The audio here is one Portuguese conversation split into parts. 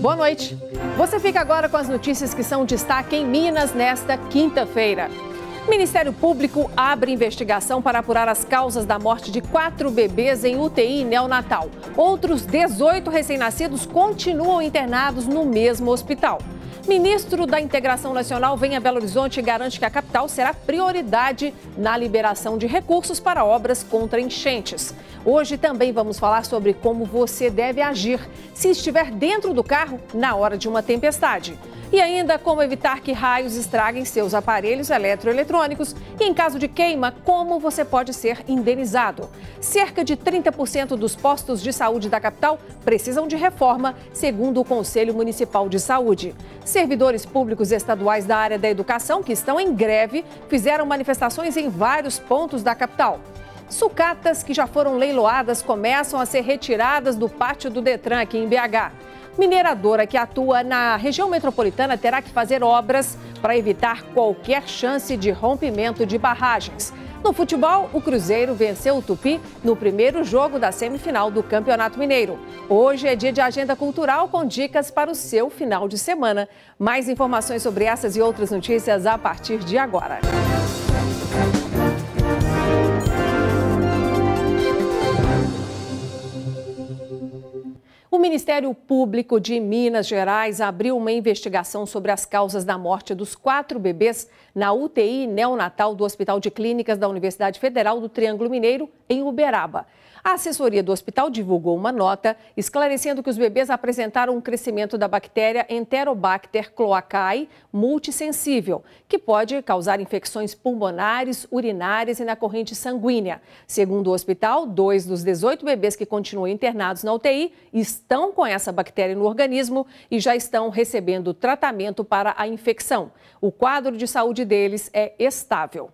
Boa noite. Você fica agora com as notícias que são destaque em Minas nesta quinta-feira. O Ministério Público abre investigação para apurar as causas da morte de 4 bebês em UTI neonatal. Outros 18 recém-nascidos continuam internados no mesmo hospital. Ministro da Integração Nacional vem a Belo Horizonte e garante que a capital será prioridade na liberação de recursos para obras contra enchentes. Hoje também vamos falar sobre como você deve agir se estiver dentro do carro na hora de uma tempestade. E ainda como evitar que raios estraguem seus aparelhos eletroeletrônicos e, em caso de queima, como você pode ser indenizado. Cerca de 30% dos postos de saúde da capital precisam de reforma, segundo o Conselho Municipal de Saúde. Servidores públicos estaduais da área da educação, que estão em greve, fizeram manifestações em vários pontos da capital. Sucatas que já foram leiloadas começam a ser retiradas do pátio do Detran aqui em BH. Mineradora que atua na região metropolitana terá que fazer obras para evitar qualquer chance de rompimento de barragens. No futebol, o Cruzeiro venceu o Tupi no primeiro jogo da semifinal do Campeonato Mineiro. Hoje é dia de agenda cultural com dicas para o seu final de semana. Mais informações sobre essas e outras notícias a partir de agora. O Ministério Público de Minas Gerais abriu uma investigação sobre as causas da morte dos 4 bebês na UTI neonatal do Hospital de Clínicas da Universidade Federal do Triângulo Mineiro, em Uberaba. A assessoria do hospital divulgou uma nota esclarecendo que os bebês apresentaram um crescimento da bactéria Enterobacter cloacae multissensível, que pode causar infecções pulmonares, urinárias e na corrente sanguínea. Segundo o hospital, 2 dos 18 bebês que continuam internados na UTI estão com essa bactéria no organismo e já estão recebendo tratamento para a infecção. O quadro de saúde deles é estável.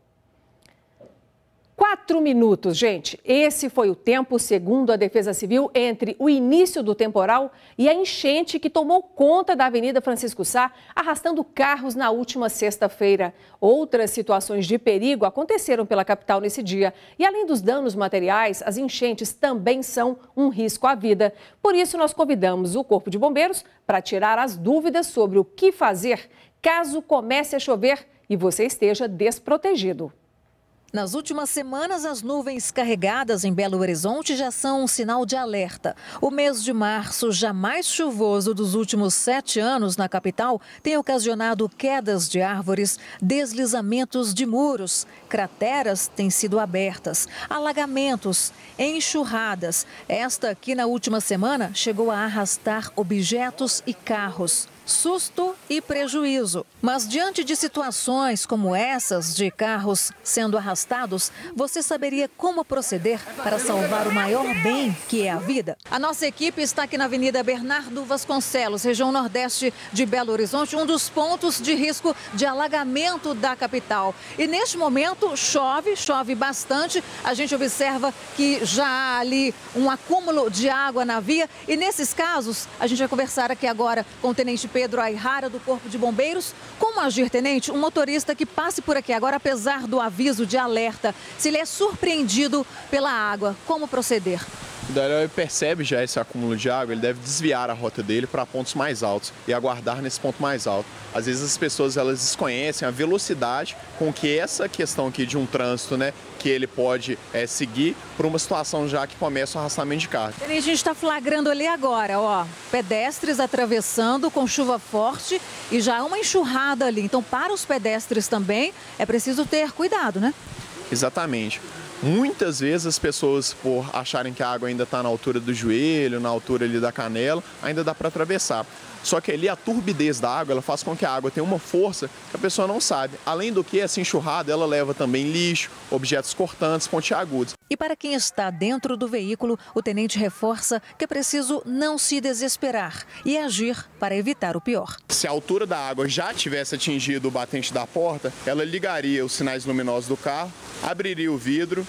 4 minutos, gente. Esse foi o tempo, segundo a Defesa Civil, entre o início do temporal e a enchente que tomou conta da Avenida Francisco Sá, arrastando carros na última sexta-feira. Outras situações de perigo aconteceram pela capital nesse dia. E além dos danos materiais, as enchentes também são um risco à vida. Por isso, nós convidamos o Corpo de Bombeiros para tirar as dúvidas sobre o que fazer caso comece a chover e você esteja desprotegido. Nas últimas semanas, as nuvens carregadas em Belo Horizonte já são um sinal de alerta. O mês de março, já mais chuvoso dos últimos 7 anos na capital, tem ocasionado quedas de árvores, deslizamentos de muros, crateras têm sido abertas, alagamentos, enxurradas. Esta aqui na última semana chegou a arrastar objetos e carros. Susto e prejuízo. Mas diante de situações como essas de carros sendo arrastados, você saberia como proceder para salvar o maior bem, que é a vida? A nossa equipe está aqui na Avenida Bernardo Vasconcelos, região nordeste de Belo Horizonte, um dos pontos de risco de alagamento da capital. E neste momento chove bastante. A gente observa que já há ali um acúmulo de água na via. E nesses casos, a gente vai conversar aqui agora com o Tenente Pedro Ayrara, do Corpo de Bombeiros. Como agir, tenente? Um motorista que passe por aqui agora, apesar do aviso de alerta, se ele é surpreendido pela água, como proceder? Daí ele percebe já esse acúmulo de água, ele deve desviar a rota dele para pontos mais altos e aguardar nesse ponto mais alto. Às vezes as pessoas elas desconhecem a velocidade com que essa questão aqui de um trânsito, né, que ele pode seguir por uma situação já que começa o arrastamento de carro. A gente está flagrando ali agora, ó, pedestres atravessando com chuva forte e já há uma enxurrada ali. Então, para os pedestres também é preciso ter cuidado, né? Exatamente. Muitas vezes as pessoas, por acharem que a água ainda está na altura do joelho, na altura ali da canela, ainda dá para atravessar. Só que ali a turbidez da água, ela faz com que a água tenha uma força que a pessoa não sabe. Além do que, essa enxurrada, ela leva também lixo, objetos cortantes, pontiagudos. E para quem está dentro do veículo, o tenente reforça que é preciso não se desesperar e agir para evitar o pior. Se a altura da água já tivesse atingido o batente da porta, ela ligaria os sinais luminosos do carro, abriria o vidro,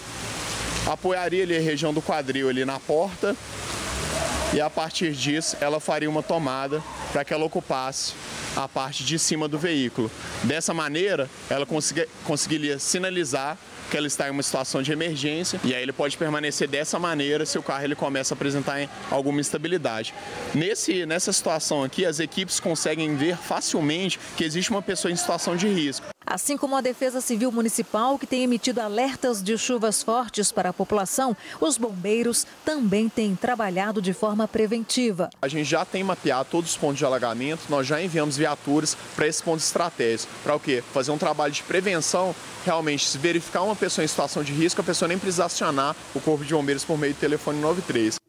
apoiaria ali a região do quadril ali na porta e a partir disso ela faria uma tomada para que ela ocupasse a parte de cima do veículo. Dessa maneira, ela conseguiria sinalizar que ela está em uma situação de emergência e aí ele pode permanecer dessa maneira se o carro ele começa a apresentar alguma instabilidade. Nessa situação aqui, as equipes conseguem ver facilmente que existe uma pessoa em situação de risco. Assim como a Defesa Civil Municipal, que tem emitido alertas de chuvas fortes para a população, os bombeiros também têm trabalhado de forma preventiva. A gente já tem mapeado todos os pontos de alagamento, nós já enviamos viaturas para esses pontos estratégicos. Para o quê? Fazer um trabalho de prevenção, realmente, se verificar uma pessoa em situação de risco, a pessoa nem precisa acionar o Corpo de Bombeiros por meio do telefone 93.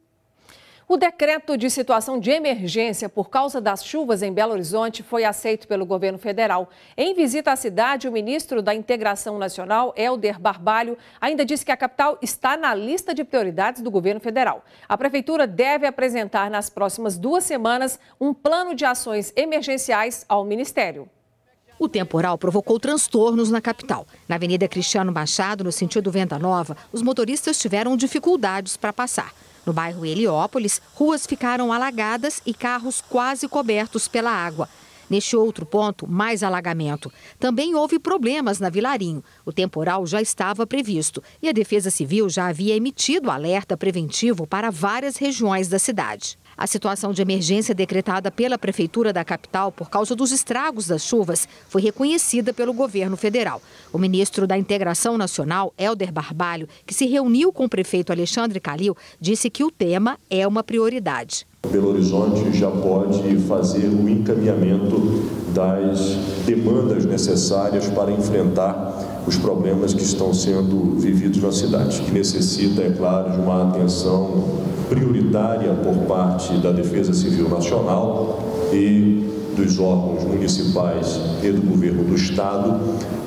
O decreto de situação de emergência por causa das chuvas em Belo Horizonte foi aceito pelo governo federal. Em visita à cidade, o ministro da Integração Nacional, Helder Barbalho, ainda disse que a capital está na lista de prioridades do governo federal. A prefeitura deve apresentar nas próximas 2 semanas um plano de ações emergenciais ao ministério. O temporal provocou transtornos na capital. Na Avenida Cristiano Machado, no sentido Venda Nova, os motoristas tiveram dificuldades para passar. No bairro Heliópolis, ruas ficaram alagadas e carros quase cobertos pela água. Neste outro ponto, mais alagamento. Também houve problemas na Vilarinho. O temporal já estava previsto e a Defesa Civil já havia emitido alerta preventivo para várias regiões da cidade. A situação de emergência decretada pela Prefeitura da capital por causa dos estragos das chuvas foi reconhecida pelo governo federal. O ministro da Integração Nacional, Helder Barbalho, que se reuniu com o prefeito Alexandre Calil, disse que o tema é uma prioridade. Belo Horizonte já pode fazer o encaminhamento das demandas necessárias para enfrentar os problemas que estão sendo vividos na cidade, que necessita, é claro, de uma atenção prioritária por parte da Defesa Civil Nacional e dos órgãos municipais e do governo do Estado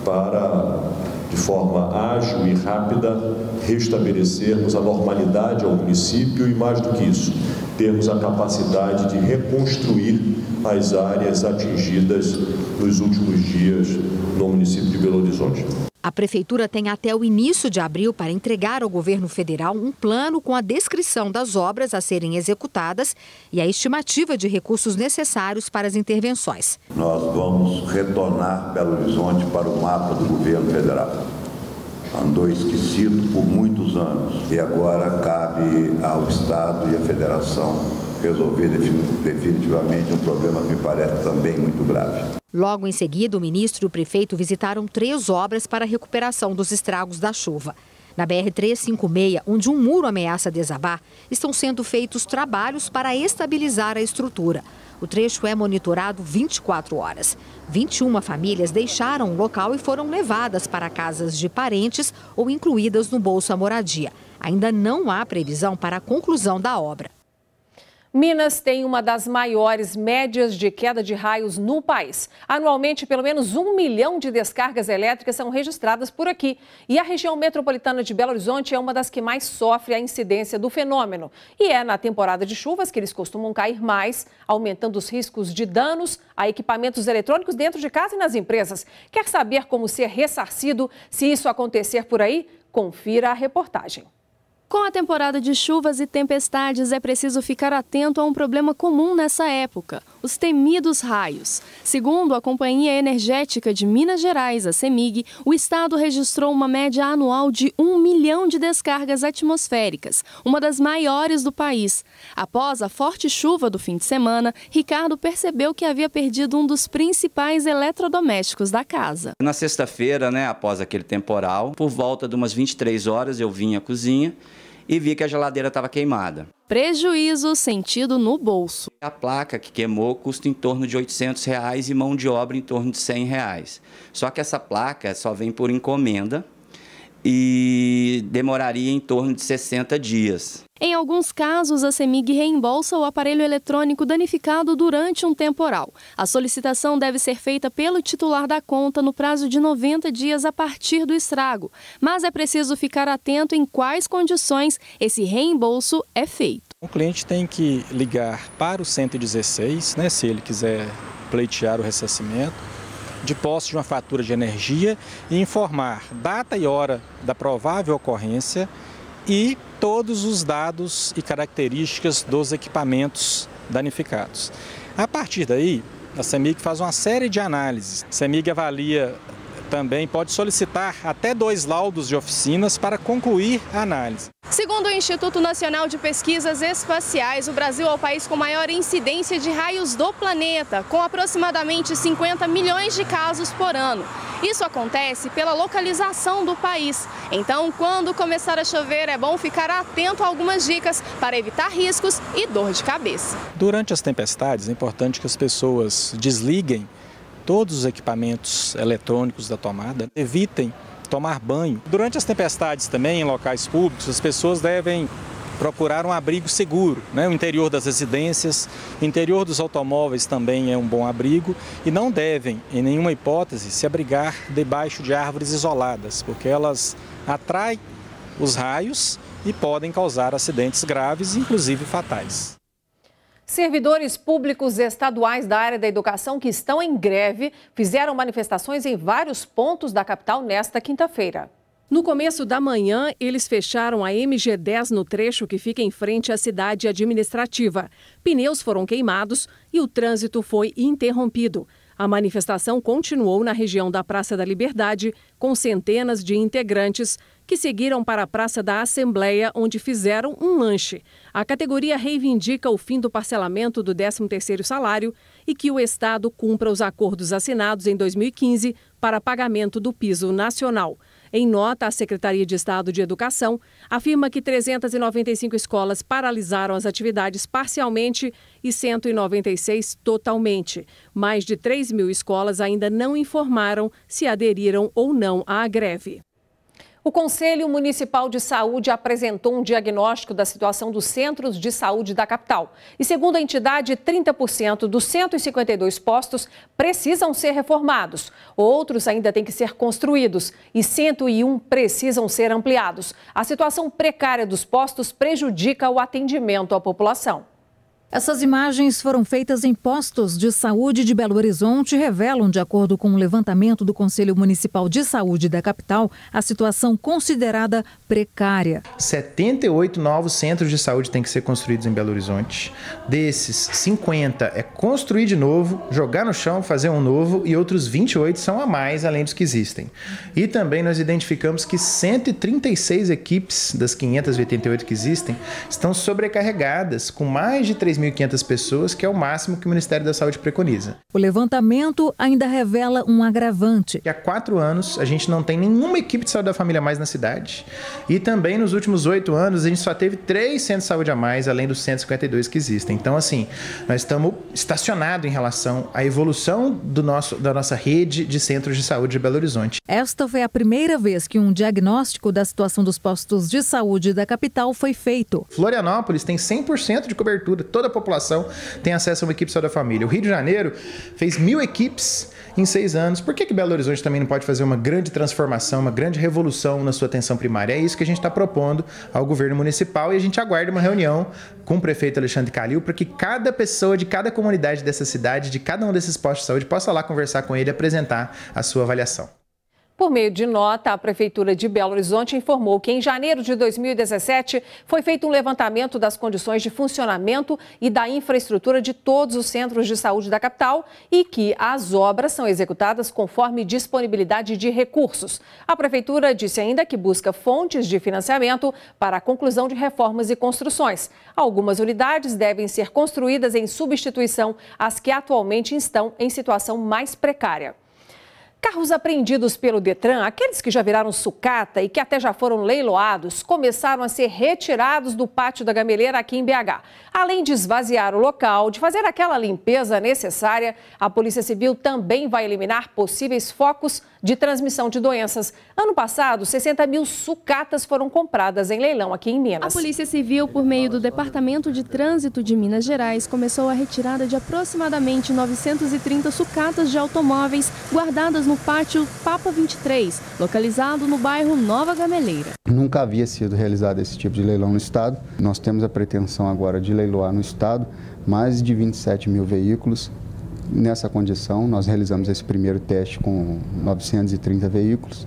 para, de forma ágil e rápida, restabelecermos a normalidade ao município e, mais do que isso, termos a capacidade de reconstruir as áreas atingidas nos últimos dias no município de Belo Horizonte. A Prefeitura tem até o início de abril para entregar ao governo federal um plano com a descrição das obras a serem executadas e a estimativa de recursos necessários para as intervenções. Nós vamos retornar Belo Horizonte para o mapa do governo federal. Andou esquecido por muitos anos e agora cabe ao Estado e à Federação resolver definitivamente um problema que me parece também muito grave. Logo em seguida, o ministro e o prefeito visitaram 3 obras para a recuperação dos estragos da chuva. Na BR-356, onde um muro ameaça desabar, estão sendo feitos trabalhos para estabilizar a estrutura. O trecho é monitorado 24 horas. 21 famílias deixaram o local e foram levadas para casas de parentes ou incluídas no Bolsa Moradia. Ainda não há previsão para a conclusão da obra. Minas tem uma das maiores médias de queda de raios no país. Anualmente, pelo menos 1 milhão de descargas elétricas são registradas por aqui. E a região metropolitana de Belo Horizonte é uma das que mais sofre a incidência do fenômeno. E é na temporada de chuvas que eles costumam cair mais, aumentando os riscos de danos a equipamentos eletrônicos dentro de casa e nas empresas. Quer saber como ser ressarcido se isso acontecer por aí? Confira a reportagem. Com a temporada de chuvas e tempestades, é preciso ficar atento a um problema comum nessa época, os temidos raios. Segundo a Companhia Energética de Minas Gerais, a CEMIG, o estado registrou uma média anual de 1 milhão de descargas atmosféricas, uma das maiores do país. Após a forte chuva do fim de semana, Ricardo percebeu que havia perdido um dos principais eletrodomésticos da casa. Na sexta-feira, após aquele temporal, por volta de umas 23 horas, eu vim à cozinha e vi que a geladeira estava queimada. Prejuízo sentido no bolso. A placa que queimou custa em torno de R$ 800 e mão de obra em torno de R$ 100. Só que essa placa só vem por encomenda e demoraria em torno de 60 dias. Em alguns casos, a CEMIG reembolsa o aparelho eletrônico danificado durante um temporal. A solicitação deve ser feita pelo titular da conta no prazo de 90 dias a partir do estrago. Mas é preciso ficar atento em quais condições esse reembolso é feito. O cliente tem que ligar para o 116, se ele quiser pleitear o ressarcimento, de posse de uma fatura de energia e informar data e hora da provável ocorrência e todos os dados e características dos equipamentos danificados. A partir daí, a CEMIG faz uma série de análises. A CEMIG avalia também pode solicitar até 2 laudos de oficinas para concluir a análise. Segundo o Instituto Nacional de Pesquisas Espaciais, o Brasil é o país com maior incidência de raios do planeta, com aproximadamente 50 milhões de casos por ano. Isso acontece pela localização do país. Então, quando começar a chover, é bom ficar atento a algumas dicas para evitar riscos e dor de cabeça. Durante as tempestades, é importante que as pessoas desliguem todos os equipamentos eletrônicos da tomada, evitem tomar banho. Durante as tempestades também, em locais públicos, as pessoas devem procurar um abrigo seguro, né? O interior das residências, o interior dos automóveis também é um bom abrigo e não devem, em nenhuma hipótese, se abrigar debaixo de árvores isoladas, porque elas atraem os raios e podem causar acidentes graves, inclusive fatais. Servidores públicos estaduais da área da educação que estão em greve fizeram manifestações em vários pontos da capital nesta quinta-feira. No começo da manhã, eles fecharam a MG10 no trecho que fica em frente à cidade administrativa. Pneus foram queimados e o trânsito foi interrompido. A manifestação continuou na região da Praça da Liberdade, com centenas de integrantes que seguiram para a Praça da Assembleia, onde fizeram um lanche. A categoria reivindica o fim do parcelamento do 13º salário e que o Estado cumpra os acordos assinados em 2015 para pagamento do piso nacional. Em nota, a Secretaria de Estado de Educação afirma que 395 escolas paralisaram as atividades parcialmente e 196 totalmente. Mais de 3.000 escolas ainda não informaram se aderiram ou não à greve. O Conselho Municipal de Saúde apresentou um diagnóstico da situação dos centros de saúde da capital. E, segundo a entidade, 30% dos 152 postos precisam ser reformados. Outros ainda têm que ser construídos e 101 precisam ser ampliados. A situação precária dos postos prejudica o atendimento à população. Essas imagens foram feitas em postos de saúde de Belo Horizonte e revelam, de acordo com o levantamento do Conselho Municipal de Saúde da capital, a situação considerada precária. 78 novos centros de saúde têm que ser construídos em Belo Horizonte. Desses, 50 é construir de novo, jogar no chão, fazer um novo, e outros 28 são a mais, além dos que existem. E também nós identificamos que 136 equipes das 588 que existem estão sobrecarregadas, com mais de 3.500 pessoas, que é o máximo que o Ministério da Saúde preconiza. O levantamento ainda revela um agravante. Há 4 anos, a gente não tem nenhuma equipe de saúde da família a mais na cidade. E também, nos últimos 8 anos, a gente só teve 3 centros de saúde a mais, além dos 152 que existem. Então, assim, nós estamos estacionados em relação à evolução da nossa rede de centros de saúde de Belo Horizonte. Esta foi a primeira vez que um diagnóstico da situação dos postos de saúde da capital foi feito. Florianópolis tem 100% de cobertura, toda a população tem acesso a uma equipe de saúde da família. O Rio de Janeiro fez 1.000 equipes em 6 anos. Por que Belo Horizonte também não pode fazer uma grande transformação, uma grande revolução na sua atenção primária? É isso que a gente está propondo ao governo municipal e a gente aguarda uma reunião com o prefeito Alexandre Calil para que cada pessoa de cada comunidade dessa cidade, de cada um desses postos de saúde, possa lá conversar com ele e apresentar a sua avaliação. Por meio de nota, a Prefeitura de Belo Horizonte informou que em janeiro de 2017 foi feito um levantamento das condições de funcionamento e da infraestrutura de todos os centros de saúde da capital e que as obras são executadas conforme disponibilidade de recursos. A Prefeitura disse ainda que busca fontes de financiamento para a conclusão de reformas e construções. Algumas unidades devem ser construídas em substituição às que atualmente estão em situação mais precária. Carros apreendidos pelo Detran, aqueles que já viraram sucata e que até já foram leiloados, começaram a ser retirados do pátio da Gameleira aqui em BH. Além de esvaziar o local, de fazer aquela limpeza necessária, a Polícia Civil também vai eliminar possíveis focos de transmissão de doenças. Ano passado, 60.000 sucatas foram compradas em leilão aqui em Minas. A Polícia Civil, por meio do Departamento de Trânsito de Minas Gerais, começou a retirada de aproximadamente 930 sucatas de automóveis guardadas no pátio Papa 23, localizado no bairro Nova Gameleira. Nunca havia sido realizado esse tipo de leilão no estado. Nós temos a pretensão agora de leiloar no estado mais de 27.000 veículos. Nessa condição, nós realizamos esse primeiro teste com 930 veículos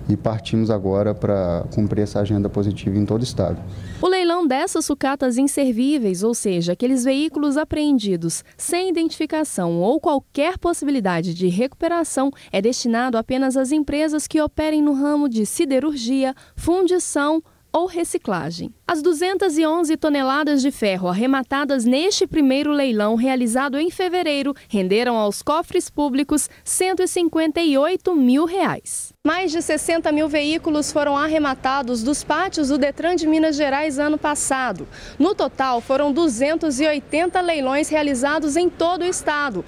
e partimos agora para cumprir essa agenda positiva em todo o estado. O leilão dessas sucatas inservíveis, ou seja, aqueles veículos apreendidos sem identificação ou qualquer possibilidade de recuperação, é destinado apenas às empresas que operem no ramo de siderurgia, fundição ou reciclagem. As 211 toneladas de ferro arrematadas neste primeiro leilão realizado em fevereiro renderam aos cofres públicos R$ 158 mil. Mais de 60 mil veículos foram arrematados dos pátios do Detran de Minas Gerais ano passado. No total, foram 280 leilões realizados em todo o estado,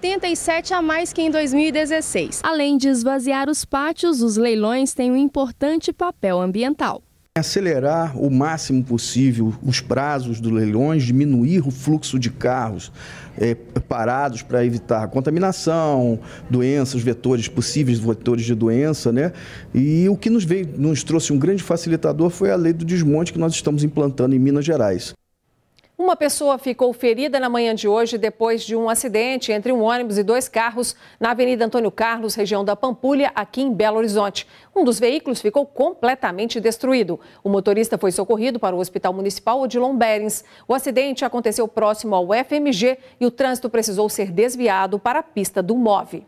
87 a mais que em 2016. Além de esvaziar os pátios, os leilões têm um importante papel ambiental. Acelerar o máximo possível os prazos dos leilões, diminuir o fluxo de carros parados para evitar contaminação, doenças, vetores, possíveis vetores de doença, né? E o que nos trouxe um grande facilitador foi a lei do desmonte que nós estamos implantando em Minas Gerais. Uma pessoa ficou ferida na manhã de hoje depois de um acidente entre um ônibus e 2 carros na Avenida Antônio Carlos, região da Pampulha, aqui em Belo Horizonte. Um dos veículos ficou completamente destruído. O motorista foi socorrido para o Hospital Municipal Odilon Berens. O acidente aconteceu próximo ao FMG e o trânsito precisou ser desviado para a pista do MOVE.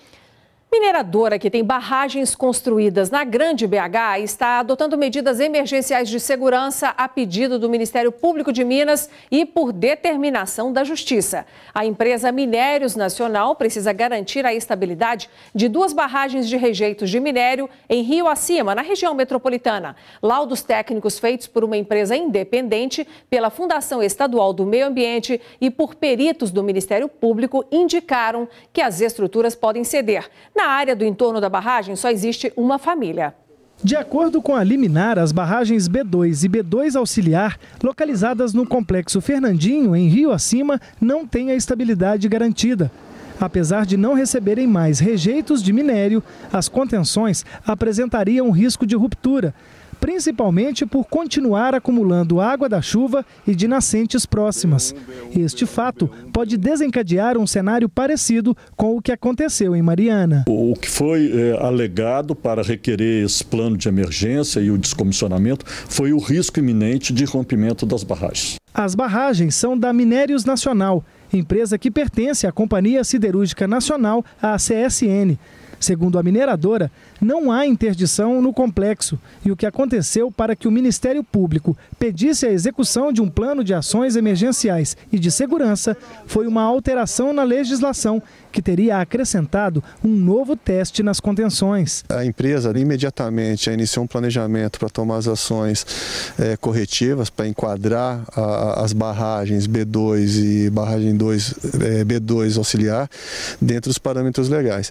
Mineradora que tem barragens construídas na Grande BH está adotando medidas emergenciais de segurança a pedido do Ministério Público de Minas e por determinação da Justiça. A empresa Minérios Nacional precisa garantir a estabilidade de 2 barragens de rejeitos de minério em Rio Acima, na região metropolitana. Laudos técnicos feitos por uma empresa independente, pela Fundação Estadual do Meio Ambiente e por peritos do Ministério Público indicaram que as estruturas podem ceder. Na área do entorno da barragem só existe uma família. De acordo com a liminar, as barragens B2 e B2 auxiliar, localizadas no Complexo Fernandinho, em Rio Acima, não têm a estabilidade garantida. Apesar de não receberem mais rejeitos de minério, as contenções apresentariam risco de ruptura, principalmente por continuar acumulando água da chuva e de nascentes próximas. Este fato pode desencadear um cenário parecido com o que aconteceu em Mariana. O que foi alegado para requerer esse plano de emergência e o descomissionamento foi o risco iminente de rompimento das barragens. As barragens são da Minérios Nacional, empresa que pertence à Companhia Siderúrgica Nacional, a CSN. Segundo a mineradora, não há interdição no complexo e o que aconteceu para que o Ministério Público pedisse a execução de um plano de ações emergenciais e de segurança foi uma alteração na legislação que teria acrescentado um novo teste nas contenções. A empresa imediatamente iniciou um planejamento para tomar as ações corretivas para enquadrar as barragens B2 e barragem 2, B2 auxiliar dentro dos parâmetros legais.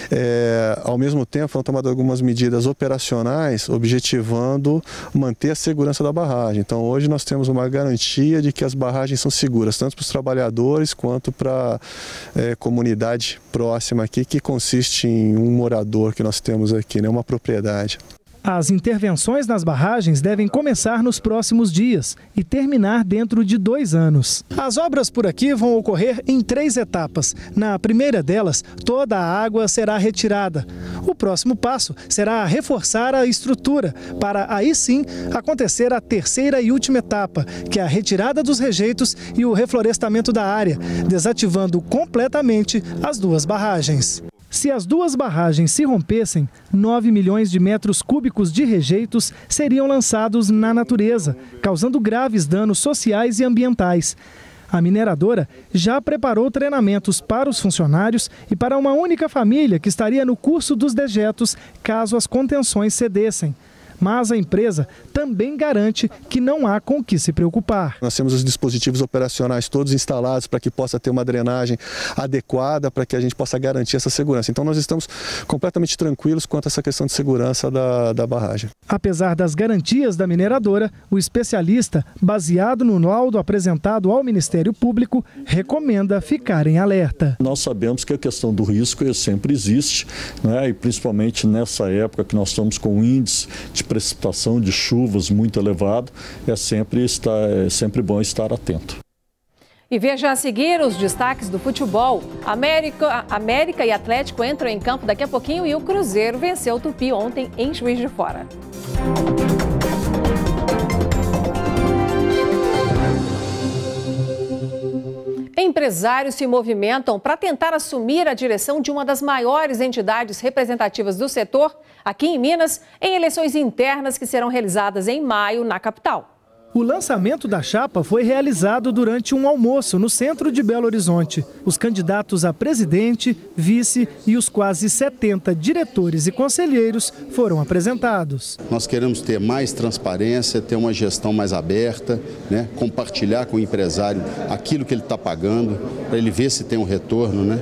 Ao mesmo tempo, foram tomadas algumas medidas operacionais objetivando manter a segurança da barragem. Então, hoje nós temos uma garantia de que as barragens são seguras, tanto para os trabalhadores quanto para a comunidade próxima aqui, que consiste em um morador que nós temos aqui, né, uma propriedade. As intervenções nas barragens devem começar nos próximos dias e terminar dentro de 2 anos. As obras por aqui vão ocorrer em 3 etapas. Na primeira delas, toda a água será retirada. O próximo passo será reforçar a estrutura, para aí sim acontecer a terceira e última etapa, que é a retirada dos rejeitos e o reflorestamento da área, desativando completamente as 2 barragens. Se as 2 barragens se rompessem, 9 milhões de metros cúbicos de rejeitos seriam lançados na natureza, causando graves danos sociais e ambientais. A mineradora já preparou treinamentos para os funcionários e para uma única família que estaria no curso dos dejetos caso as contenções cedessem. Mas a empresa também garante que não há com o que se preocupar. Nós temos os dispositivos operacionais todos instalados para que possa ter uma drenagem adequada, para que a gente possa garantir essa segurança. Então nós estamos completamente tranquilos quanto a essa questão de segurança da barragem. Apesar das garantias da mineradora, o especialista, baseado no laudo apresentado ao Ministério Público, recomenda ficar em alerta. Nós sabemos que a questão do risco sempre existe, né? E principalmente nessa época que nós estamos com um índice de precipitação de chuvas muito elevado, é sempre bom estar atento. E veja a seguir os destaques do futebol. América e Atlético entram em campo daqui a pouquinho e o Cruzeiro venceu o Tupi ontem em Juiz de Fora. Empresários se movimentam para tentar assumir a direção de uma das maiores entidades representativas do setor aqui em Minas, em eleições internas que serão realizadas em maio na capital. O lançamento da chapa foi realizado durante um almoço no centro de Belo Horizonte. Os candidatos a presidente, vice e os quase 70 diretores e conselheiros foram apresentados. Nós queremos ter mais transparência, ter uma gestão mais aberta, né? Compartilhar com o empresário aquilo que ele está pagando, para ele ver se tem um retorno, né?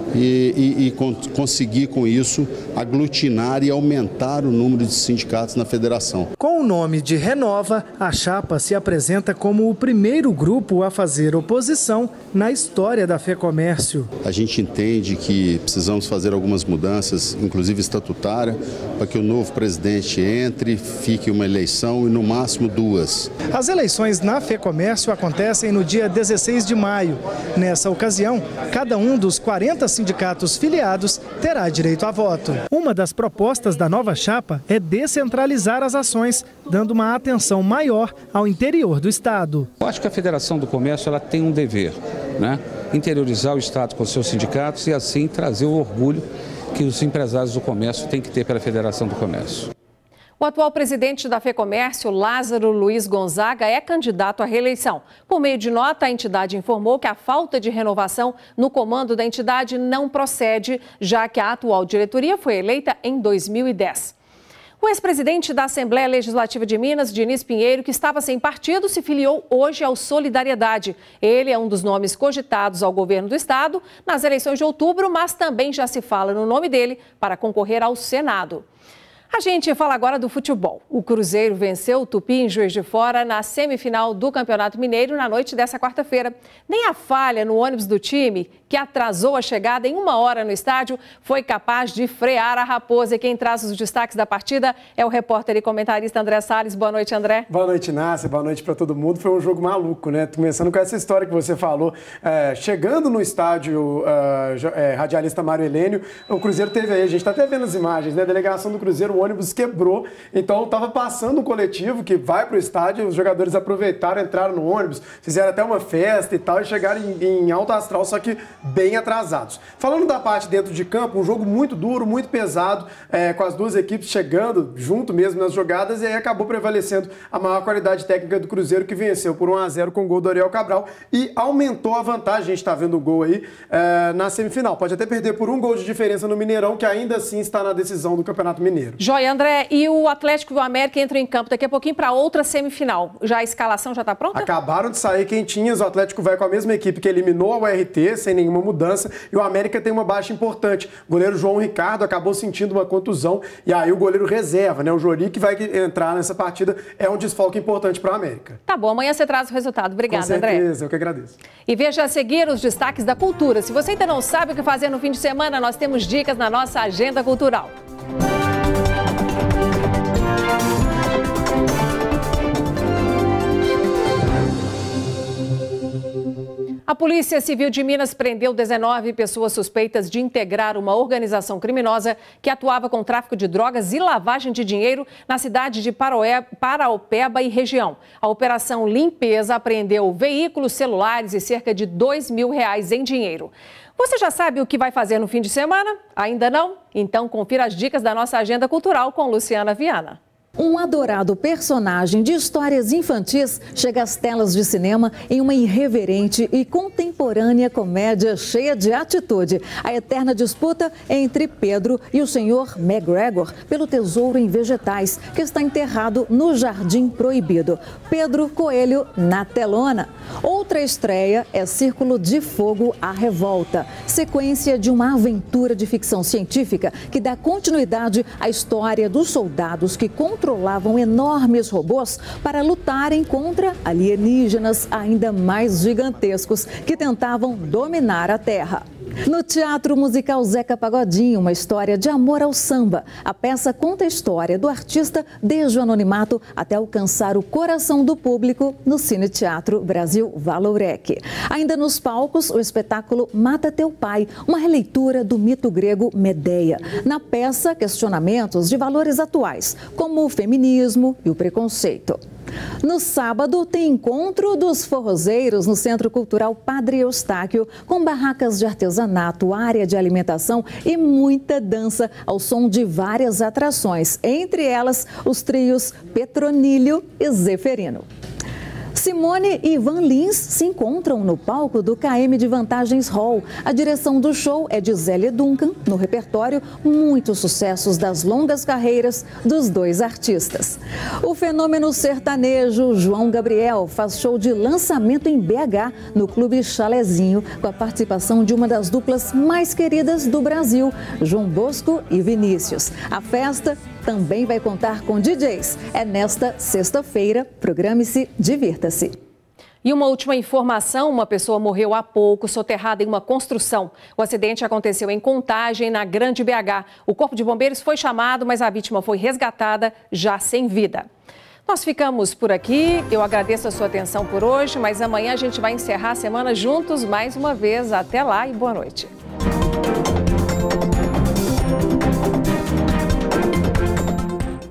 E conseguir com isso aglutinar e aumentar o número de sindicatos na federação. Com o nome de Renova, a chapa se apresenta como o primeiro grupo a fazer oposição na história da FEComércio. A gente entende que precisamos fazer algumas mudanças, inclusive estatutária, para que o novo presidente entre, fique uma eleição e no máximo 2. As eleições na FEComércio acontecem no dia 16 de maio. Nessa ocasião, cada um dos 40 sindicatos filiados terá direito a voto. Uma das propostas da nova chapa é descentralizar as ações, dando uma atenção maior ao interior do Estado. Eu acho que a Federação do Comércio ela tem um dever, né? Interiorizar o Estado com seus sindicatos e assim trazer o orgulho que os empresários do comércio têm que ter pela Federação do Comércio. O atual presidente da FEComércio, Lázaro Luiz Gonzaga, é candidato à reeleição. Por meio de nota, a entidade informou que a falta de renovação no comando da entidade não procede, já que a atual diretoria foi eleita em 2010. O ex-presidente da Assembleia Legislativa de Minas, Diniz Pinheiro, que estava sem partido, se filiou hoje ao Solidariedade. Ele é um dos nomes cogitados ao governo do estado nas eleições de outubro, mas também já se fala no nome dele para concorrer ao Senado. A gente fala agora do futebol. O Cruzeiro venceu o Tupi em Juiz de Fora na semifinal do Campeonato Mineiro na noite dessa quarta-feira. Nem a falha no ônibus do time, que atrasou a chegada em 1 hora no estádio, foi capaz de frear a Raposa. E quem traz os destaques da partida é o repórter e comentarista André Salles. Boa noite, André. Boa noite, Nácia. Boa noite para todo mundo. Foi um jogo maluco, né? Começando com essa história que você falou. Chegando no estádio radialista Mário Helênio, o Cruzeiro teve aí, a gente está até vendo as imagens, né? A delegação do Cruzeiro, o ônibus quebrou, então estava passando um coletivo que vai para o estádio, os jogadores aproveitaram, entraram no ônibus, fizeram até uma festa e tal, e chegaram em alto astral, só que bem atrasados. Falando da parte dentro de campo, um jogo muito duro, muito pesado, com as duas equipes chegando junto mesmo nas jogadas, e aí acabou prevalecendo a maior qualidade técnica do Cruzeiro, que venceu por 1-0 com o gol do Ariel Cabral e aumentou a vantagem, a gente está vendo o gol aí, na semifinal. Pode até perder por 1 gol de diferença no Mineirão, que ainda assim está na decisão do Campeonato Mineiro. Joia, André, e o Atlético e o América entram em campo daqui a pouquinho para outra semifinal. Já a escalação já está pronta? Acabaram de sair quentinhas, o Atlético vai com a mesma equipe que eliminou a URT, sem nenhuma mudança, e o América tem uma baixa importante. O goleiro João Ricardo acabou sentindo uma contusão, e aí o goleiro reserva, né? O Jori, que vai entrar nessa partida, é um desfalque importante para a América. Tá bom, amanhã você traz o resultado. Obrigada, André. Com certeza, eu que agradeço. E veja a seguir os destaques da cultura. Se você ainda não sabe o que fazer no fim de semana, nós temos dicas na nossa agenda cultural. A Polícia Civil de Minas prendeu 19 pessoas suspeitas de integrar uma organização criminosa que atuava com tráfico de drogas e lavagem de dinheiro na cidade de Paraopeba e região. A Operação Limpeza apreendeu veículos, celulares e cerca de R$2 mil em dinheiro. Você já sabe o que vai fazer no fim de semana? Ainda não? Então confira as dicas da nossa agenda cultural com Luciana Viana. Um adorado personagem de histórias infantis chega às telas de cinema em uma irreverente e contemporânea comédia cheia de atitude. A eterna disputa entre Pedro e o Sr. McGregor pelo tesouro em vegetais que está enterrado no Jardim Proibido. Pedro Coelho na telona. Outra estreia é Círculo de Fogo, a Revolta, sequência de uma aventura de ficção científica que dá continuidade à história dos soldados que controlavam enormes robôs para lutarem contra alienígenas ainda mais gigantescos que tentavam dominar a Terra. No Teatro Musical Zeca Pagodinho, uma história de amor ao samba. A peça conta a história do artista desde o anonimato até alcançar o coração do público no Cine Teatro Brasil Valourec. Ainda nos palcos, o espetáculo Mata Teu Pai, uma releitura do mito grego Medeia. Na peça, questionamentos de valores atuais, como o feminismo e o preconceito. No sábado, tem encontro dos forrozeiros no Centro Cultural Padre Eustáquio, com barracas de artesanato, área de alimentação e muita dança ao som de várias atrações, entre elas os trios Petronílio e Zeferino. Simone e Ivan Lins se encontram no palco do KM de Vantagens Hall. A direção do show é de Zélia Duncan. No repertório, muitos sucessos das longas carreiras dos dois artistas. O fenômeno sertanejo João Gabriel faz show de lançamento em BH, no Clube Chalezinho, com a participação de uma das duplas mais queridas do Brasil, João Bosco e Vinícius. A festa também vai contar com DJs. É nesta sexta-feira. Programe-se, divirta-se. E uma última informação, uma pessoa morreu há pouco, soterrada em uma construção. O acidente aconteceu em Contagem, na Grande BH. O Corpo de Bombeiros foi chamado, mas a vítima foi resgatada, já sem vida. Nós ficamos por aqui. Eu agradeço a sua atenção por hoje, mas amanhã a gente vai encerrar a semana juntos mais uma vez. Até lá e boa noite.